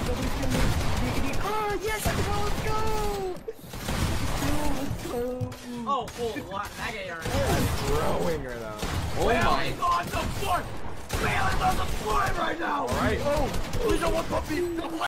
Nobody's killing. Oh yes, let's go. Let's go. Oh, what? That guy already. I'm throwing her though. Oh my. Bailey's on the floor! Bailey's on the floor right now! All right. Oh, please don't want puppy!